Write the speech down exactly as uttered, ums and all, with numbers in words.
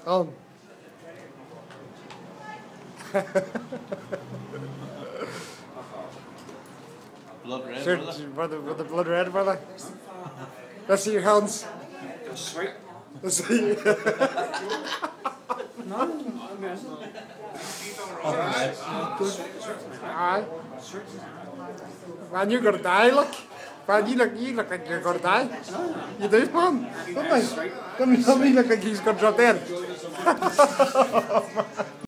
Oh. Blood red, Sure, brother. brother, with the blood red, brother. Let's see your hands. Sweet. Let's see. Aye. Man, you're gonna die, look. Man, you look, you look like you're gonna die. You do, man. Don't they? Don't you look like he's gonna drop dead?